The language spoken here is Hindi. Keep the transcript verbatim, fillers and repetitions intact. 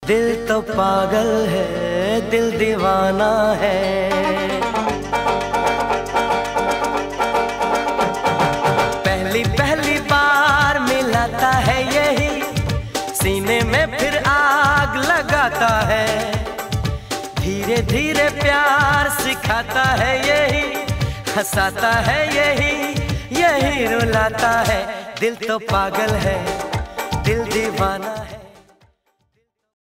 दिल तो पागल है, दिल दीवाना है। पहली पहली बार मिलाता है यही, सीने में फिर आग लगाता है। धीरे धीरे प्यार सिखाता है यही, हंसाता है यही, यही रुलाता है। दिल तो पागल है, दिल दीवाना है।